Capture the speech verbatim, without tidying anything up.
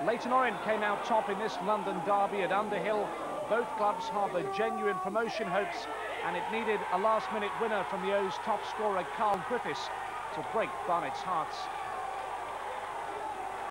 Leyton Orient came out top in this London derby at Underhill. Both clubs harbour genuine promotion hopes, and it needed a last-minute winner from the O's top scorer, Griffiths, to break Barnet's hearts.